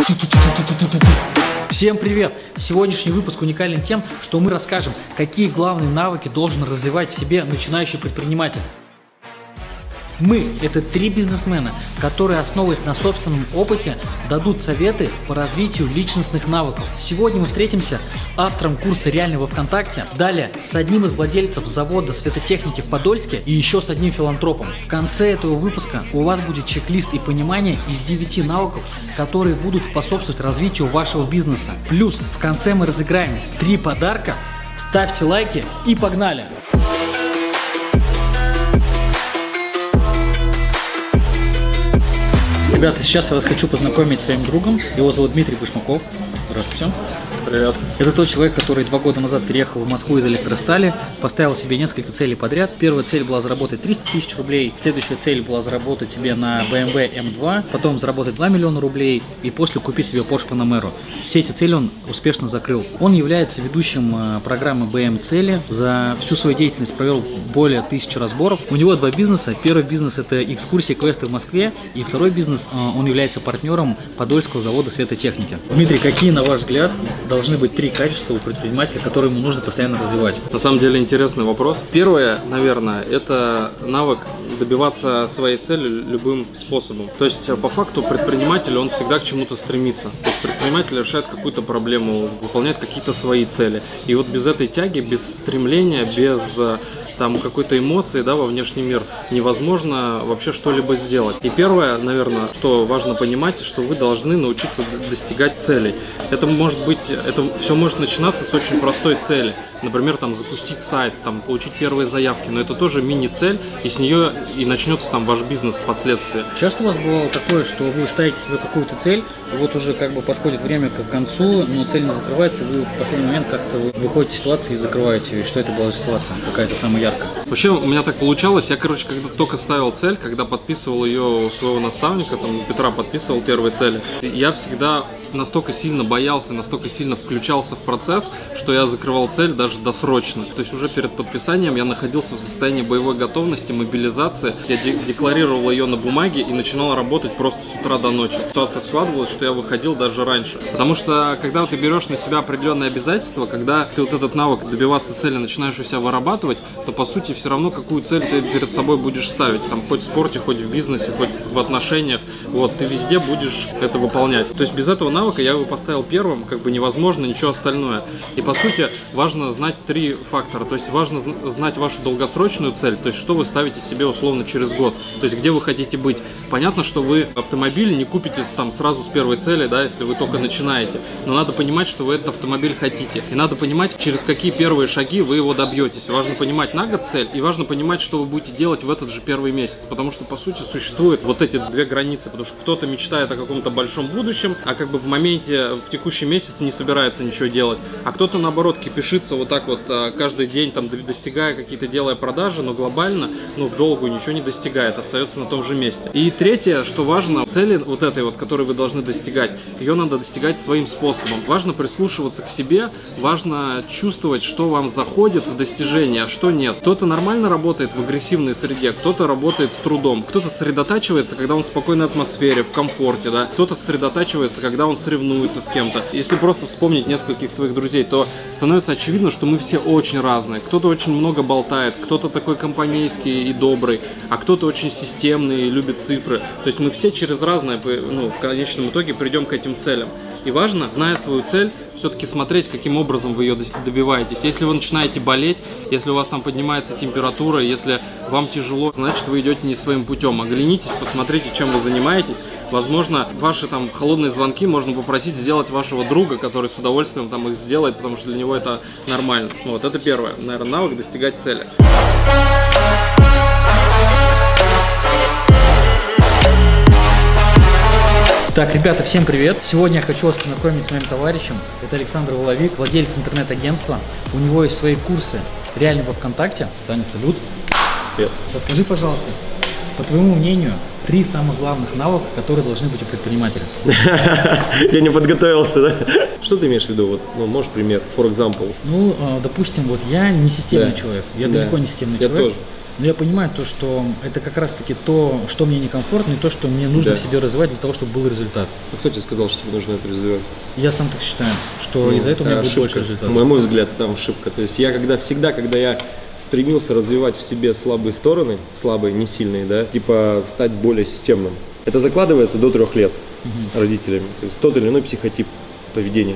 Всем привет! Сегодняшний выпуск уникален тем, что мы расскажем, какие главные навыки должен развивать в себе начинающий предприниматель. Мы – это 3 бизнесмена, которые, основываясь на собственном опыте, дадут советы по развитию личностных навыков. Сегодня мы встретимся с автором курса «Реально во ВКонтакте», далее с одним из владельцев завода светотехники в Подольске и еще с одним филантропом. В конце этого выпуска у вас будет чек-лист и понимание из 9 навыков, которые будут способствовать развитию вашего бизнеса. Плюс в конце мы разыграем 3 подарка. Ставьте лайки и погнали! Ребята, сейчас я вас хочу познакомить с своим другом. Его зовут Дмитрий Башмаков. Здравствуйте. Привет. Это тот человек, который 2 года назад переехал в Москву из электростали, поставил себе несколько целей подряд. Первая цель была заработать 300 тысяч рублей, следующая цель была заработать себе на BMW M2, потом заработать 2 миллиона рублей и после купить себе Porsche Panamera. Все эти цели он успешно закрыл. Он является ведущим программы BM Цели. За всю свою деятельность провел более 1000 разборов. У него 2 бизнеса. Первый бизнес – это экскурсии, квесты в Москве, и второй бизнес – он является партнером Подольского завода светотехники. Дмитрий, какие, на ваш взгляд, должны быть 3 качества у предпринимателя, которые ему нужно постоянно развивать? На самом деле интересный вопрос. Первое, наверное, это навык добиваться своей цели любым способом. То есть, по факту, предприниматель, он всегда к чему-то стремится. То есть, предприниматель решает какую-то проблему, выполняет какие-то свои цели. И вот без этой тяги, без стремления, без там какой-то эмоции, да, во внешний мир невозможно вообще что-либо сделать. И первое, наверное, что важно понимать, что вы должны научиться достигать целей. Это может быть, это все может начинаться с очень простой цели. Например, там запустить сайт, там получить первые заявки, но это тоже мини-цель, и с нее и начнется там ваш бизнес впоследствии. Часто у вас бывало такое, что вы ставите себе какую-то цель, и вот уже как бы подходит время к концу, но цель не закрывается, вы в последний момент как-то выходите из ситуации и закрываете ее. Что это была за ситуация? Какая-то самая яркая? Вообще у меня так получалось, я, короче, когда только ставил цель, когда подписывал ее у своего наставника, там Петра подписывал первые цели, я всегда настолько сильно боялся, настолько сильно включался в процесс, что я закрывал цель даже досрочно. То есть уже перед подписанием я находился в состоянии боевой готовности, мобилизации. Я декларировал ее на бумаге и начинал работать просто с утра до ночи. Ситуация складывалась, что я выходил даже раньше. Потому что когда ты берешь на себя определенные обязательства, когда ты вот этот навык добиваться цели начинаешь у себя вырабатывать, то по сути все равно какую цель ты перед собой будешь ставить. Там хоть в спорте, хоть в бизнесе, хоть в отношениях. Вот, ты везде будешь это выполнять. То есть без этого навыка я его поставил первым, как бы невозможно ничего остальное. И по сути важно знать 3 фактора. То есть важно знать вашу долгосрочную цель, то есть что вы ставите себе условно через год, то есть где вы хотите быть. Понятно, что вы автомобиль не купите там сразу с первой цели, да, если вы только начинаете, но надо понимать, что вы этот автомобиль хотите. И надо понимать, через какие первые шаги вы его добьетесь. Важно понимать на год цель и важно понимать, что вы будете делать в этот же первый месяц, потому что по сути существуют вот эти 2 границы, потому что кто-то мечтает о каком-то большом будущем, а как бы в моменте, в текущий месяц не собирается ничего делать, а кто-то наоборот кипишится вот так вот каждый день, там достигая какие-то, делая продажи, но глобально, в долгую ничего не достигает, остается на том же месте. И третье, что важно, цели вот этой вот, которой вы должны достигать, ее надо достигать своим способом. Важно прислушиваться к себе, важно чувствовать, что вам заходит в достижение, а что нет. Кто-то нормально работает в агрессивной среде, кто-то работает с трудом, кто-то сосредотачивается, когда он в спокойной атмосфере, в комфорте, да, кто-то сосредотачивается, когда он соревнуется с кем-то. Если просто вспомнить нескольких своих друзей, то становится очевидно, что мы все очень разные. Кто-то очень много болтает, кто-то такой компанейский и добрый, а кто-то очень системный и любит цифры. То есть мы все через разное, в конечном итоге придем к этим целям. И важно, зная свою цель, все-таки смотреть, каким образом вы ее добиваетесь. Если вы начинаете болеть, если у вас там поднимается температура, если вам тяжело, значит вы идете не своим путем. Оглянитесь, посмотрите, чем вы занимаетесь. Возможно, ваши там холодные звонки можно попросить сделать вашего друга, который с удовольствием там их сделает, потому что для него это нормально. Вот это первое, наверное, навык достигать цели. Так, ребята, всем привет! Сегодня я хочу вас познакомить с моим товарищем. Это Александр Воловик, владелец интернет-агентства. У него есть свои курсы «Реально во ВКонтакте». Саня, салют! Привет! Расскажи, пожалуйста, по твоему мнению, 3 самых главных навыка, которые должны быть у предпринимателя. Я не подготовился, да? Что ты имеешь в виду? Вот, можешь пример, for example? Допустим, вот я не системный человек, я далеко не системный человек. Тоже. Но я понимаю то, что это как раз-таки то, что мне некомфортно, и то, что мне нужно в себе развивать для того, чтобы был результат. А кто тебе сказал, что тебе нужно это развивать? Я сам так считаю, что из-за этого у меня будет больше результатов. На мой взгляд, там ошибка. То есть я когда я стремился развивать в себе слабые стороны, слабые, не сильные, да, типа стать более системным. Это закладывается до 3 лет родителями. То есть тот или иной психотип поведения.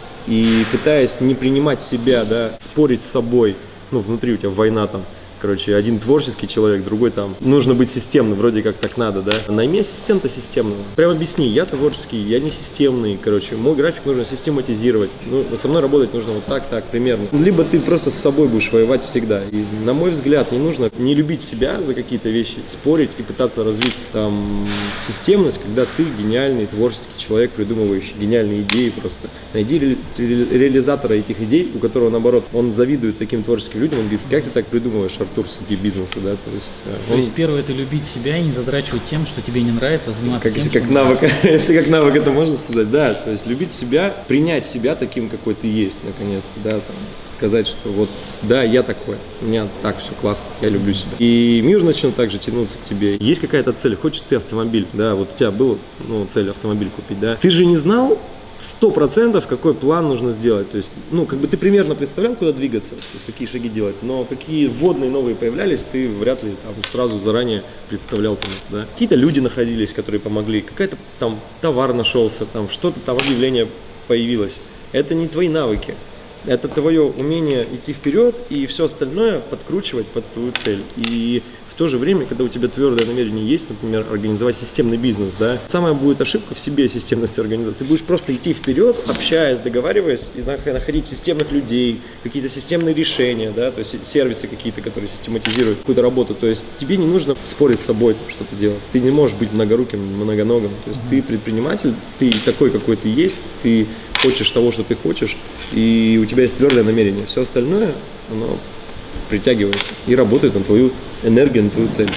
И пытаясь не принимать себя, да, спорить с собой, ну, внутри у тебя война там, короче, один творческий человек, другой там, нужно быть системным, вроде как так надо, да. Найми ассистента системного. Прям объясни, я творческий, я не системный, короче, мой график нужно систематизировать. Ну, со мной работать нужно вот так, примерно. Либо ты просто с собой будешь воевать всегда. И, на мой взгляд, не нужно не любить себя за какие-то вещи, спорить и пытаться развить там системность, когда ты гениальный творческий человек, придумывающий гениальные идеи просто. Найди реализатора этих идей, у которого, наоборот, он завидует таким творческим людям, он говорит, как ты так придумываешь, Артур, среди бизнеса, да, то есть первое — это любить себя и не задрачивать тем, что тебе не нравится, а заниматься тем, что навык, если как навык это можно сказать, да, то есть любить себя, принять себя таким, какой ты есть, наконец-то, да, там, сказать, что вот, да, я такой, у меня так все классно, я люблю себя. И мир начнет также тянуться к тебе. Есть какая-то цель, хочешь ты автомобиль, да, вот у тебя была, ну, цель автомобиль купить, да, ты же не знал 100%, какой план нужно сделать. То есть, ну, как бы ты примерно представлял, куда двигаться, то есть какие шаги делать, но какие вводные новые появлялись, ты вряд ли там сразу заранее представлял там, да. Какие-то люди находились, которые помогли, какая-то там товар нашелся, там что-то там объявление появилось. Это не твои навыки. Это твое умение идти вперед и все остальное подкручивать под твою цель. И в то же время, когда у тебя твердое намерение есть, например, организовать системный бизнес, да, самая будет ошибка в себе системность организовать. Ты будешь просто идти вперед, общаясь, договариваясь, и находить системных людей, какие-то системные решения, да, то есть сервисы какие-то, которые систематизируют какую-то работу. То есть тебе не нужно спорить с собой, что-то делать. Ты не можешь быть многоруким, многоногим. То есть ты предприниматель, ты такой, какой ты есть, ты хочешь того, что ты хочешь, и у тебя есть твердое намерение. Все остальное, оно притягивается и работает на твою энергию, на твою цель.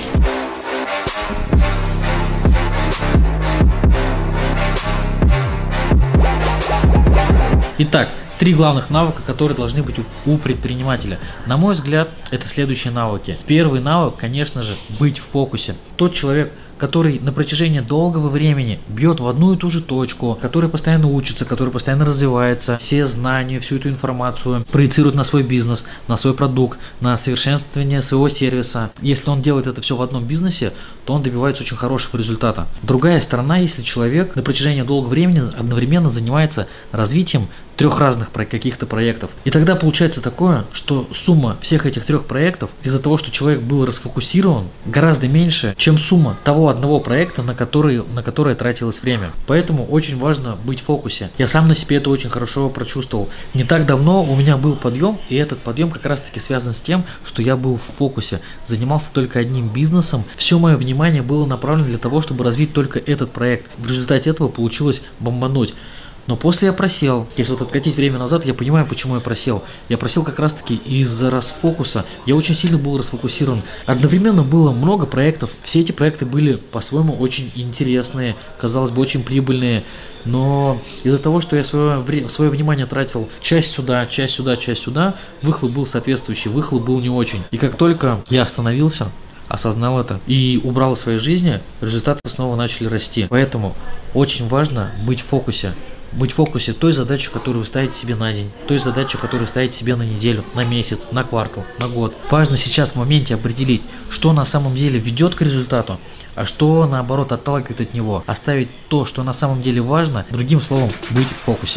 Итак, 3 главных навыка, которые должны быть у предпринимателя. На мой взгляд, это следующие навыки. Первый навык, конечно же, быть в фокусе. Тот человек, который на протяжении долгого времени бьет в одну и ту же точку, который постоянно учится, который постоянно развивается, все знания, всю эту информацию проецирует на свой бизнес, на свой продукт, на совершенствование своего сервиса. Если он делает это все в одном бизнесе, то он добивается очень хорошего результата. Другая сторона, если человек на протяжении долгого времени одновременно занимается развитием 3 разных каких-то проектов. И тогда получается такое, что сумма всех этих 3 проектов из-за того, что человек был расфокусирован, гораздо меньше, чем сумма того одного проекта, на который тратилось время. Поэтому очень важно быть в фокусе. Я сам на себе это очень хорошо прочувствовал. Не так давно у меня был подъем, и этот подъем как раз-таки связан с тем, что я был в фокусе, занимался только одним бизнесом. Все мое внимание было направлено для того, чтобы развить только этот проект. В результате этого получилось бомбануть. Но после я просел. Если вот откатить время назад, я понимаю, почему я просел. Я просел как раз-таки из-за расфокуса. Я очень сильно был расфокусирован. Одновременно было много проектов. Все эти проекты были по-своему очень интересные, казалось бы, очень прибыльные. Но из-за того, что я свое внимание тратил часть сюда, выхлоп был соответствующий, выхлоп был не очень. И как только я остановился, осознал это и убрал из своей жизни, результаты снова начали расти. Поэтому очень важно быть в фокусе. Быть в фокусе той задачи, которую вы ставите себе на день, той задачи, которую ставите себе на неделю, на месяц, на квартал, на год. Важно сейчас в моменте определить, что на самом деле ведет к результату, а что наоборот отталкивает от него. Оставить то, что на самом деле важно, другим словом, быть в фокусе.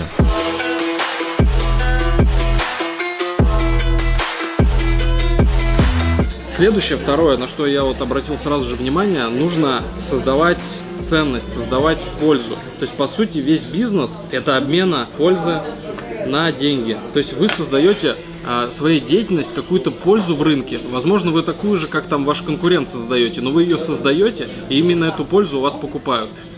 Следующее, второе, на что я вот обратил сразу же внимание, нужно создавать ценность, создавать пользу. То есть, по сути, весь бизнес – это обмена пользы на деньги. То есть, вы создаете своей деятельностью какую-то пользу в рынке. Возможно, вы такую же, как там ваш конкурент создаете, но вы ее создаете, и именно эту пользу у вас покупают.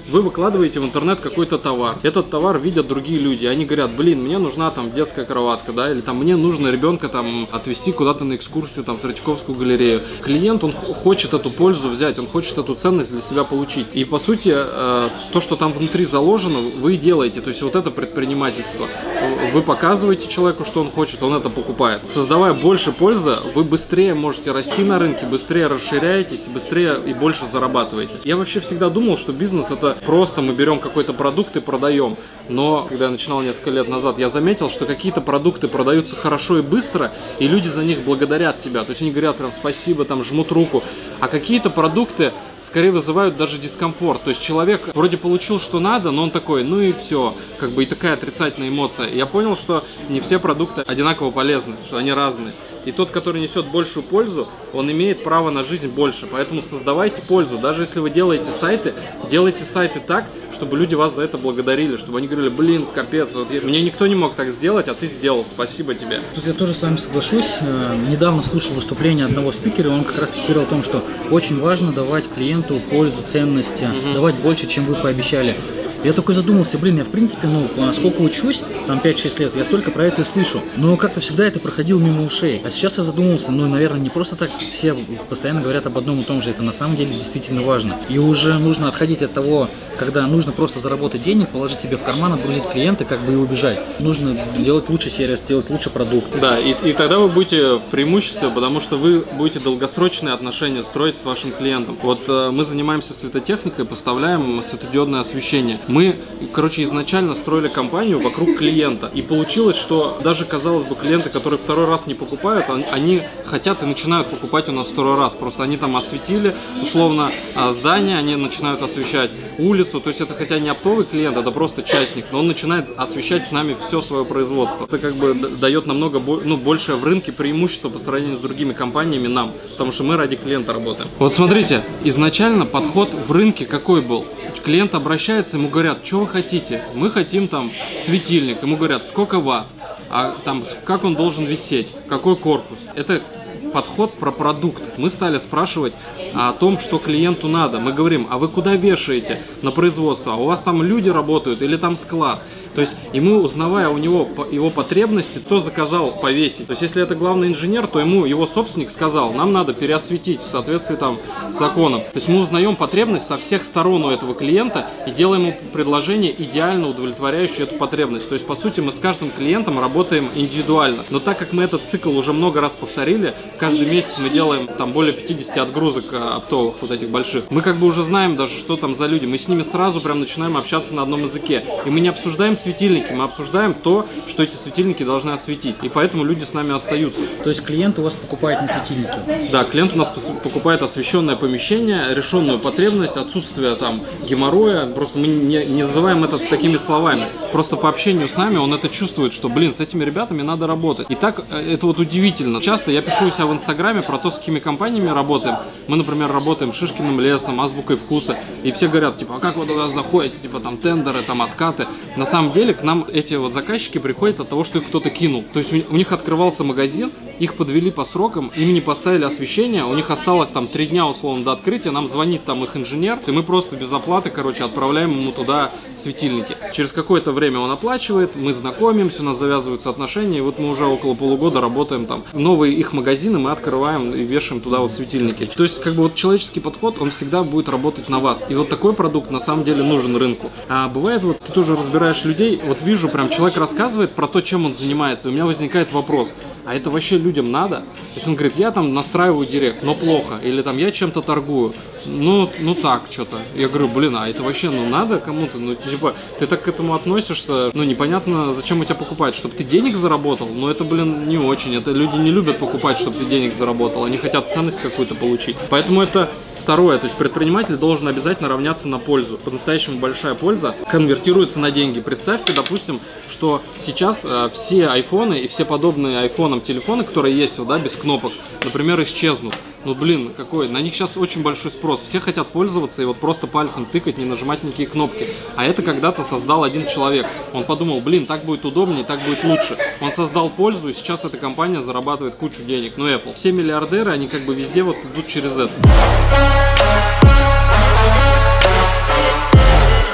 Вы выкладываете в интернет какой-то товар. Этот товар видят другие люди. Они говорят, блин, мне нужна там детская кроватка, да, или там мне нужно ребенка там отвезти куда-то на экскурсию там в Третьяковскую галерею. Клиент, он хочет эту пользу взять, он хочет эту ценность для себя получить. И по сути, то, что там внутри заложено, вы делаете. То есть вот это предпринимательство. Вы показываете человеку, что он хочет, он это покупает. Создавая больше пользы, вы быстрее можете расти на рынке, быстрее расширяетесь, быстрее и больше зарабатываете. Я вообще всегда думал, что бизнес это просто мы берем какой-то продукт и продаем. Но когда я начинал несколько лет назад, я заметил, что какие-то продукты продаются хорошо и быстро, и люди за них благодарят тебя. То есть они говорят прям спасибо, там жмут руку. А какие-то продукты скорее вызывают даже дискомфорт. То есть человек вроде получил, что надо, но он такой, ну и все. Как бы и такая отрицательная эмоция. И я понял, что не все продукты одинаково полезны, что они разные. И тот, который несет большую пользу, он имеет право на жизнь больше. Поэтому создавайте пользу. Даже если вы делаете сайты, делайте сайты так, чтобы люди вас за это благодарили. Чтобы они говорили, блин, капец, вот мне никто не мог так сделать, а ты сделал, спасибо тебе. Тут я тоже с вами соглашусь. Недавно слушал выступление одного спикера, и он как раз таки говорил о том, что очень важно давать клиенту пользу, ценности, давать больше, чем вы пообещали. Я такой задумался, блин, я в принципе, сколько учусь, там 5-6 лет, я столько про это и слышу. Но как-то всегда это проходило мимо ушей. А сейчас я задумался, наверное, не просто так все постоянно говорят об одном и том же, это на самом деле действительно важно. И уже нужно отходить от того, когда нужно просто заработать денег, положить себе в карман, отгрузить клиента, как бы и убежать. Нужно делать лучший сервис, делать лучший продукт. Да, и тогда вы будете в преимуществе, потому что вы будете долгосрочные отношения строить с вашим клиентом. Вот мы занимаемся светотехникой, поставляем светодиодное освещение. Мы, изначально строили компанию вокруг клиента. И получилось, что даже, казалось бы, клиенты, которые второй раз не покупают, они хотят и начинают покупать у нас второй раз. Просто они там осветили, условно, здание, они начинают освещать улицу. То есть это хотя не оптовый клиент, это просто частник, но он начинает освещать с нами все свое производство. Это как бы дает намного большее в рынке преимущество по сравнению с другими компаниями нам, потому что мы ради клиента работаем. Вот смотрите, изначально подход в рынке какой был? Клиент обращается, ему говорят, что вы хотите? Мы хотим там светильник. Ему говорят, сколько ватт, а там как он должен висеть, какой корпус. Это подход про продукт. Мы стали спрашивать о том, что клиенту надо. Мы говорим, а вы куда вешаете на производство? А у вас там люди работают или там склад? То есть, и мы, узнавая у него его потребности, кто заказал повесить. То есть, если это главный инженер, то ему его собственник сказал, нам надо переосветить в соответствии там с законом. То есть, мы узнаем потребность со всех сторон у этого клиента и делаем ему предложение, идеально удовлетворяющее эту потребность. То есть, по сути, мы с каждым клиентом работаем индивидуально. Но так как мы этот цикл уже много раз повторили, каждый месяц мы делаем там более 50 отгрузок оптовых, вот этих больших. Мы как бы уже знаем даже, что там за люди. Мы с ними сразу прям начинаем общаться на одном языке. И мы не обсуждаем светильники, мы обсуждаем то, что эти светильники должны осветить. И поэтому люди с нами остаются. То есть клиент у вас покупает не светильники? Да, клиент у нас покупает освещенное помещение, решенную потребность, отсутствие там геморроя. Просто мы не называем это такими словами. Просто по общению с нами он это чувствует, что, блин, с этими ребятами надо работать. И так это вот удивительно. Часто я пишу у себя в Инстаграме про то, с какими компаниями работаем. Мы, например, работаем с Шишкиным лесом, Азбукой вкуса. И все говорят, типа, а как вы туда заходите? Типа там тендеры, там откаты. На самом деле к нам эти вот заказчики приходят от того, что их кто-то кинул. То есть у них открывался магазин, их подвели по срокам, им не поставили освещение, у них осталось там 3 дня условно до открытия, нам звонит там их инженер, и мы просто без оплаты, отправляем ему туда светильники. Через какое-то время он оплачивает, мы знакомимся, у нас завязываются отношения, и вот мы уже около полугода работаем там. Новые их магазины мы открываем и вешаем туда вот светильники. То есть как бы вот человеческий подход, он всегда будет работать на вас. И вот такой продукт на самом деле нужен рынку. А бывает вот, ты тоже разбираешь людей, вот вижу прям человек рассказывает про то, чем он занимается, и у меня возникает вопрос, а это вообще людям надо? То есть он говорит, я там настраиваю директ, но плохо, или там я чем-то торгую, ну так что-то. Я говорю, блин, а это вообще надо кому-то? Типа, ты так к этому относишься, непонятно, зачем у тебя покупать, чтобы ты денег заработал? Это, блин, не очень, это люди не любят покупать, чтобы ты денег заработал, они хотят ценность какую-то получить. Поэтому это второе, то есть предприниматель должен обязательно равняться на пользу. По-настоящему большая польза конвертируется на деньги. Представьте, допустим, что сейчас все айфоны и все подобные айфонам телефоны, которые есть, без кнопок, например, исчезнут. Какой? На них сейчас очень большой спрос. Все хотят пользоваться и вот просто пальцем тыкать, не нажимать никакие кнопки. А это когда-то создал один человек. Он подумал, так будет удобнее, так будет лучше. Он создал пользу, и сейчас эта компания зарабатывает кучу денег. Apple. Все миллиардеры, они как бы везде идут через это.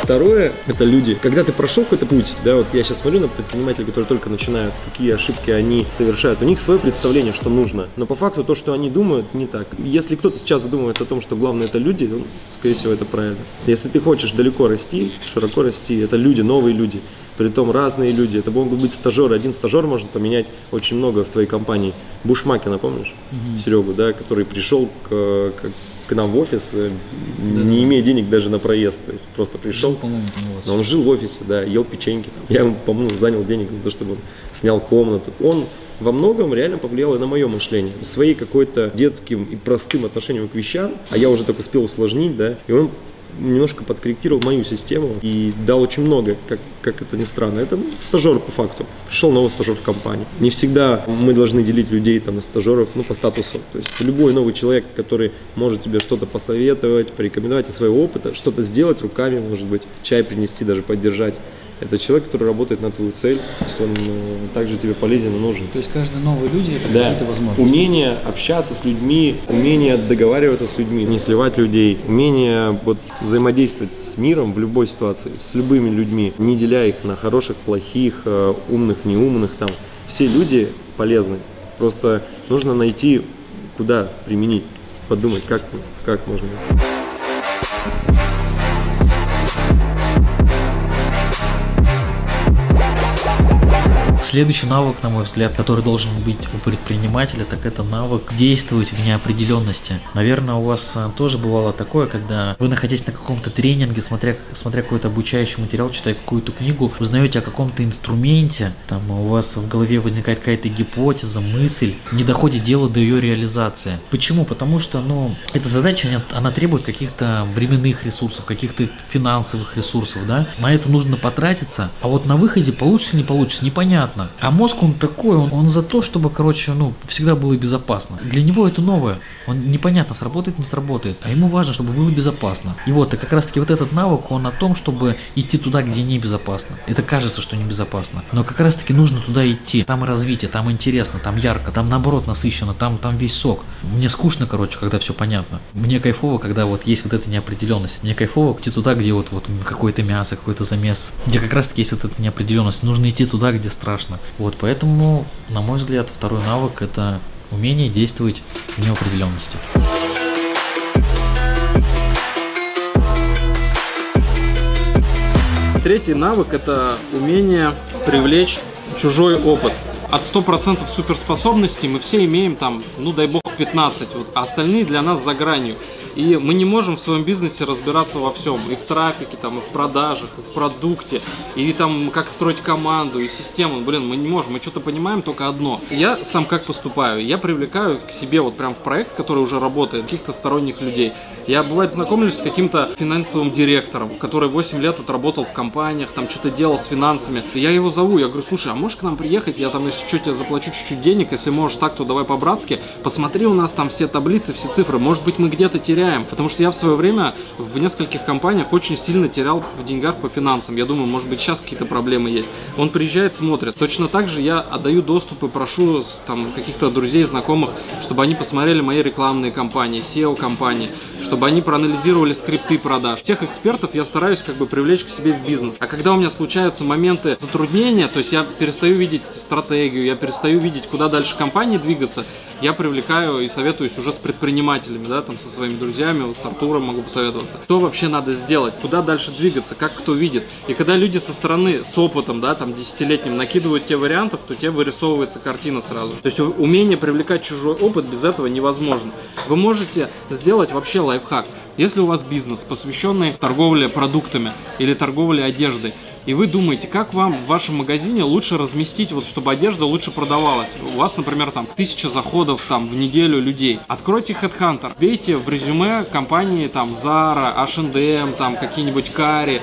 Второе, это люди. Когда ты прошел какой-то путь, да, вот я сейчас смотрю на предпринимателей, которые только начинают, какие ошибки они совершают. У них свое представление, что нужно. Но по факту то, что они думают, не так. Если кто-то сейчас задумывается о том, что главное это люди, ну, скорее всего, это правильно. Если ты хочешь далеко расти, широко расти, это люди, новые люди. Притом разные люди. Это могут быть стажеры. Один стажер может поменять очень много в твоей компании. Бушмакина, помнишь? Серегу, да, который пришел к нам в офис, не имея денег даже на проезд. То есть просто пришел. Но он жил в офисе, да, ел печеньки. Там. Я ему, по-моему, занял денег на то, чтобы он снял комнату. Он во многом реально повлиял и на мое мышление. Своей какой-то детским и простым отношением к вещам, а я уже так успел усложнить, да, и он немножко подкорректировал мою систему и дал очень много, как это ни странно. Это стажер по факту. Пришел новый стажер в компанию. Не всегда мы должны делить людей там, на стажеров, ну, по статусу. То есть любой новый человек, который может тебе что-то посоветовать, порекомендовать из своего опыта, что-то сделать руками, может быть, чай принести, даже поддержать. Это человек, который работает на твою цель, он также тебе полезен и нужен. То есть каждый новый люди это какие-то возможности. Умение общаться с людьми, умение договариваться с людьми, не сливать людей, умение вот, взаимодействовать с миром в любой ситуации, с любыми людьми, не деля их на хороших, плохих, умных, неумных. Там. Все люди полезны. Просто нужно найти, куда применить, подумать, как можно. Следующий навык, на мой взгляд, который должен быть у предпринимателя, так это навык действовать в неопределенности. Наверное, у вас тоже бывало такое, когда вы, находясь на каком-то тренинге, смотря какой-то обучающий материал, читая какую-то книгу, узнаете о каком-то инструменте, там у вас в голове возникает какая-то гипотеза, мысль, не доходит дело до ее реализации. Почему? Потому что, эта задача, она требует каких-то временных ресурсов, каких-то финансовых ресурсов, да? На это нужно потратиться, а вот на выходе получится, не получится, непонятно. А мозг, он такой, он за то, чтобы, всегда было безопасно. Для него это новое. Он непонятно, сработает, не сработает. А ему важно, чтобы было безопасно. И как раз-таки вот этот навык, он о том, чтобы идти туда, где небезопасно. Это кажется, что небезопасно. Но как раз-таки нужно туда идти. Там развитие, там интересно, там ярко, там наоборот насыщенно, там весь сок. Мне скучно, когда все понятно. Мне кайфово, когда есть вот эта неопределенность. Мне кайфово идти туда, где вот какое-то мясо, какой-то замес. Где как раз-таки есть вот эта неопределенность. Нужно идти туда, где страшно. Поэтому, на мой взгляд, второй навык – это умение действовать в неопределенности. Третий навык – это умение привлечь чужой опыт. От 100% суперспособностей мы все имеем дай бог, 15, а остальные для нас за гранью. И мы не можем в своем бизнесе разбираться во всем. И в трафике, и в продажах, и в продукте, и как строить команду, и систему. Мы не можем, мы что-то понимаем только одно. Я сам как поступаю? Я привлекаю к себе прям в проект, который уже работает, каких-то сторонних людей. Я, бывает, знакомлюсь с каким-то финансовым директором, который 8 лет отработал в компаниях, что-то делал с финансами. Я его зову, я говорю: слушай, а можешь к нам приехать? Я если что, тебе заплачу чуть-чуть денег, если можешь так, то давай по-братски. Посмотри, у нас все таблицы, все цифры. Может быть, мы где-то теряем. Потому что я в свое время в нескольких компаниях очень сильно терял в деньгах по финансам. Я думаю, может быть, сейчас какие-то проблемы есть. Он приезжает, смотрит. Точно так же я отдаю доступ и прошу каких-то друзей, знакомых, чтобы они посмотрели мои рекламные кампании, SEO-компании, чтобы они проанализировали скрипты продаж. Всех экспертов я стараюсь привлечь к себе в бизнес. А когда у меня случаются моменты затруднения, то есть я перестаю видеть стратегию, я перестаю видеть, куда дальше компании двигаться, я привлекаю и советуюсь уже с предпринимателями, со своими друзьями, с Артуром могу посоветоваться. Что вообще надо сделать, куда дальше двигаться, как кто видит. И когда люди со стороны, с опытом, 10-летним накидывают те вариантов, то тебе вырисовывается картина сразу. То есть умение привлекать чужой опыт без этого невозможно. Вы можете сделать вообще лайфхак. Если у вас бизнес, посвященный торговле продуктами или торговле одеждой, и вы думаете, как вам в вашем магазине лучше разместить, чтобы одежда лучше продавалась. У вас, например, 1000 заходов в неделю людей. Откройте HeadHunter, вбейте в резюме компании Zara, H&M, какие-нибудь Кари,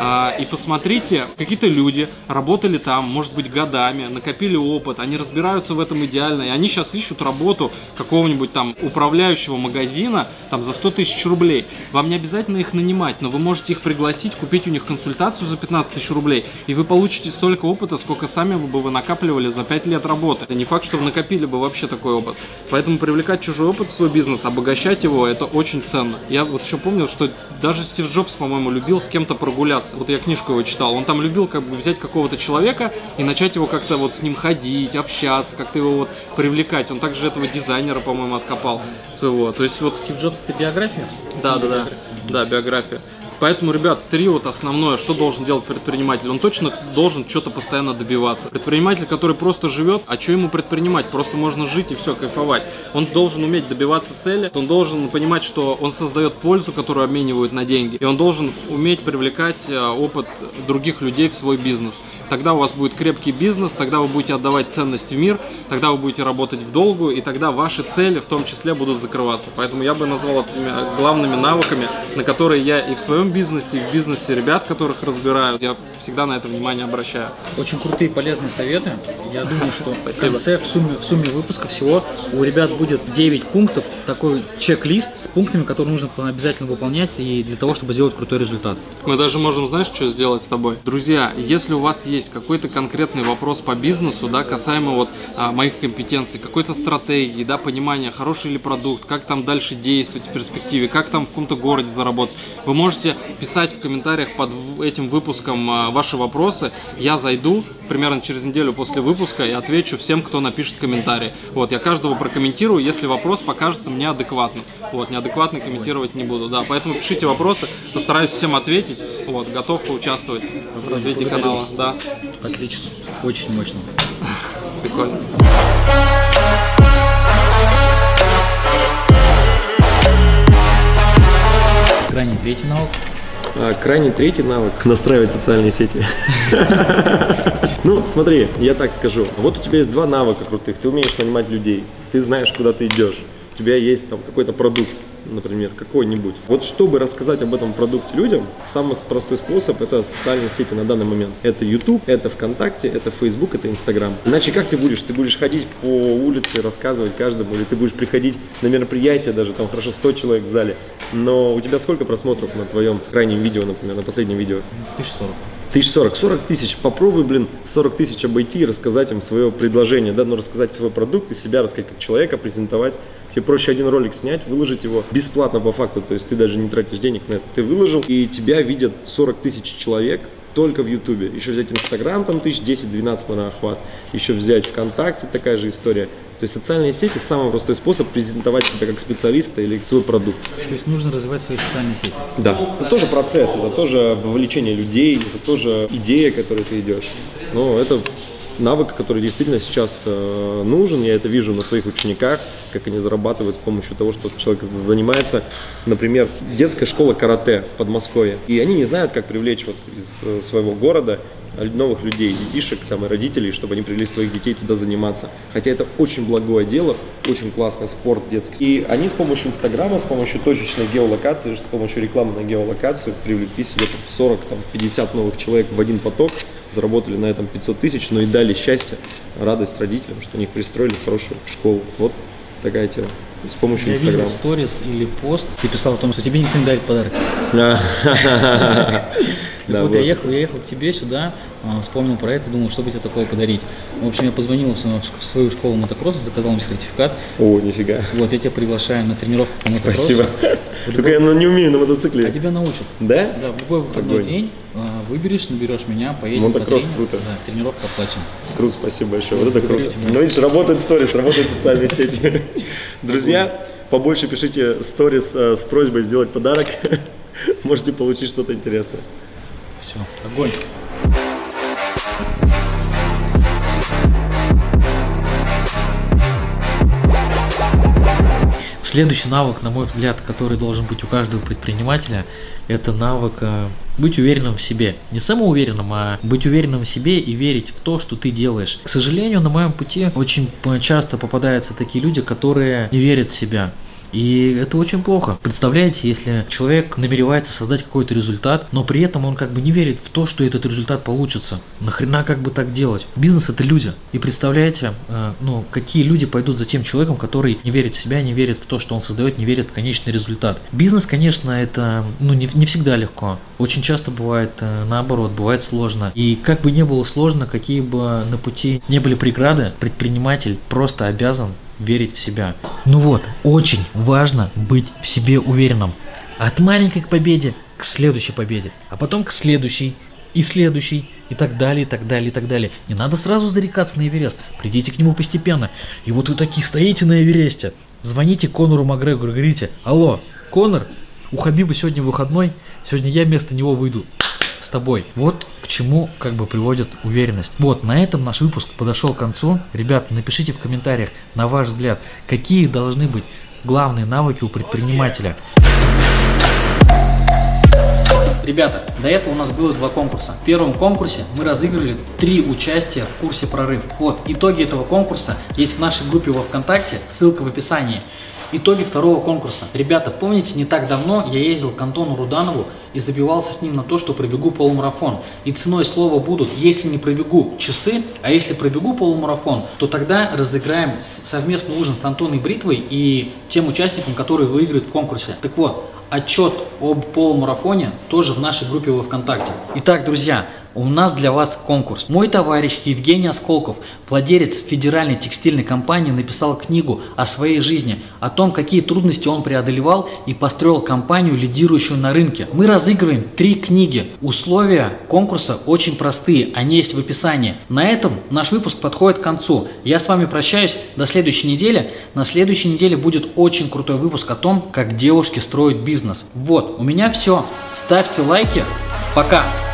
и посмотрите, какие-то люди работали там, может быть, годами, накопили опыт, они разбираются в этом идеально, и они сейчас ищут работу какого-нибудь управляющего магазина за 100 000 рублей. Вам не обязательно их нанимать, но вы можете их пригласить, купить у них консультацию за 15 000 рублей, и вы получите столько опыта, сколько сами вы накапливали за 5 лет работы. Это не факт, что вы накопили бы вообще такой опыт. Поэтому привлекать чужой опыт в свой бизнес, обогащать его, это очень ценно. Я еще помню, что даже Стив Джобс, по-моему, любил с кем-то прогуляться. добиваться. Вот я книжку его читал, он там любил как бы взять какого-то человека и начать его как-то вот с ним ходить, общаться, как-то его вот привлекать. Он также этого дизайнера, по-моему, откопал своего. То есть вот... Стив Джобс — это биография? Да, биография. Поэтому, ребят, 3 вот основное, что должен делать предприниматель? Он точно должен что-то постоянно добиваться. Предприниматель, который просто живет, а что ему предпринимать? Просто можно жить и все, кайфовать. Он должен уметь добиваться цели, он должен понимать, что он создает пользу, которую обменивают на деньги, и он должен уметь привлекать опыт других людей в свой бизнес. Тогда у вас будет крепкий бизнес, тогда вы будете отдавать ценность в мир, тогда вы будете работать в долгу, и тогда ваши цели в том числе будут закрываться. Поэтому я бы назвал это главными навыками, на которые я и в своем бизнесе, и в бизнесе ребят, которых разбираю, я всегда на это внимание обращаю. Очень крутые, полезные советы. Я думаю, что в конце, в сумме выпуска всего у ребят будет 9 пунктов, такой чек-лист с пунктами, которые нужно обязательно выполнять и для того, чтобы сделать крутой результат. Мы даже можем, знаешь, что сделать с тобой? Друзья, если у вас есть какой-то конкретный вопрос по бизнесу, да, касаемо вот моих компетенций, какой-то стратегии, да, понимания, хороший ли продукт, как там дальше действовать в перспективе, как там в каком-то городе заработать, вы можете писать в комментариях под этим выпуском ваши вопросы. Я зайду примерно через неделю после выпуска и отвечу всем, кто напишет комментарий. Вот, я каждого прокомментирую, если вопрос покажется мне адекватным. Вот, неадекватный комментировать не буду, да. Поэтому пишите вопросы, постараюсь всем ответить. Вот, готов поучаствовать в развитии канала, да. Отлично, очень мощно. Прикольно. Крайний третий навык. Крайний третий навык – настраивать социальные сети. Ну, смотри, я так скажу. Вот у тебя есть 2 навыка крутых. Ты умеешь нанимать людей, ты знаешь, куда ты идешь. У тебя есть там какой-то продукт, например, какой-нибудь. Вот чтобы рассказать об этом продукте людям, самый простой способ – это социальные сети на данный момент. Это YouTube, это ВКонтакте, это Facebook, это Instagram. Иначе как ты будешь? Ты будешь ходить по улице, рассказывать каждому, или ты будешь приходить на мероприятие, даже там хорошо 100 человек в зале. Но у тебя сколько просмотров на твоем крайнем видео, например, на последнем видео? 1040. 40 тысяч. Попробуй, 40 тысяч обойти и рассказать им свое предложение, да, ну, рассказать свой продукт и себя рассказать как человека, презентовать. Тебе проще один ролик снять, выложить его бесплатно по факту, то есть ты даже не тратишь денег на это. Ты выложил, и тебя видят 40 тысяч человек только в Ютубе. Еще взять Инстаграм, там 1010-12 на охват. Еще взять ВКонтакте, такая же история. То есть социальные сети – самый простой способ презентовать себя как специалиста или свой продукт. То есть нужно развивать свои социальные сети. Да. Это тоже процесс, это тоже вовлечение людей, это тоже идея, к которой ты идешь. Но это навык, который действительно сейчас нужен. Я это вижу на своих учениках, как они зарабатывают с помощью того, что человек занимается, например, детская школа карате в Подмосковье. И они не знают, как привлечь вот из своего города новых людей, детишек там, и родителей, чтобы они привели своих детей туда заниматься. Хотя это очень благое дело, очень классный спорт детский. И они с помощью Инстаграма, с помощью точечной геолокации, с помощью рекламы на геолокацию привлекли себе 40-50 новых человек в один поток, заработали на этом 500 тысяч, но и дали счастье, радость родителям, что них пристроили в хорошую школу. Вот такая тема. С помощью Инстаграма. Я видел сторис или пост, ты писал о том, что тебе никто не дарит подарок. Вот я ехал к тебе сюда, вспомнил про это, думал, что бы тебе такого подарить. В общем, я позвонил в свою школу мотокросса, заказал им сертификат. О, нифига. Вот, я тебя приглашаю на тренировку по мотокроссу. Спасибо. Только я не умею на мотоцикле. А тебя научат. Да? Да, в любой выходной день выберешь, наберешь меня, поедем мотокросс по тренинgu. круто. Да, тренировка оплачена. Круто, спасибо большое. Вот это круто. Ну, видишь, работает сторис, работают социальные сети. Друзья, побольше пишите сторис с просьбой сделать подарок. Можете получить что-то интересное. Все, огонь. Следующий навык, на мой взгляд, который должен быть у каждого предпринимателя, это навык быть уверенным в себе. Не самоуверенным, а быть уверенным в себе и верить в то, что ты делаешь. К сожалению, на моем пути очень часто попадаются такие люди, которые не верят в себя. И это очень плохо. Представляете, если человек намеревается создать какой-то результат, но при этом он как бы не верит в то, что этот результат получится. Нахрена как бы так делать? Бизнес — это люди. И представляете, какие люди пойдут за тем человеком, который не верит в себя, не верит в то, что он создает, не верит в конечный результат. Бизнес, конечно, это не всегда легко. Очень часто бывает наоборот, бывает сложно. И как бы не было сложно, какие бы на пути не были преграды, предприниматель просто обязан верить в себя. Ну вот, очень важно быть в себе уверенным. От маленькой к победе к следующей победе, а потом к следующей, и следующий, и так далее, и так далее, и так далее. Не надо сразу зарекаться на Эверест, придите к нему постепенно. И вот вы такие стоите на Эвересте, звоните Конору Макгрегору, говорите: алло, Конор, у Хабиба сегодня выходной, сегодня я вместо него выйду с тобой. Вот к чему как бы приводит уверенность. Вот, на этом наш выпуск подошел к концу. Ребята, напишите в комментариях, на ваш взгляд, какие должны быть главные навыки у предпринимателя. Ребята, до этого у нас было 2 конкурса. В первом конкурсе мы разыграли 3 участия в курсе «Прорыв». Вот, итоги этого конкурса есть в нашей группе во ВКонтакте, ссылка в описании. Итоги второго конкурса. Ребята, помните, не так давно я ездил к Антону Руданову и забивался с ним на то, что пробегу полумарафон. И ценой слова будут, если не пробегу часы, а если пробегу полумарафон, то тогда разыграем совместный ужин с Антоной Бритвой и тем участникам, которые выиграют в конкурсе. Так вот, отчет об полумарафоне тоже в нашей группе во ВКонтакте. Итак, друзья, у нас для вас конкурс. Мой товарищ Евгений Осколков, владелец федеральной текстильной компании, написал книгу о своей жизни, о том, какие трудности он преодолевал и построил компанию, лидирующую на рынке. Мы разыгрываем 3 книги. Условия конкурса очень простые, они есть в описании. На этом наш выпуск подходит к концу. Я с вами прощаюсь до следующей недели. На следующей неделе будет очень крутой выпуск о том, как девушки строят бизнес. Вот, у меня все. Ставьте лайки. Пока!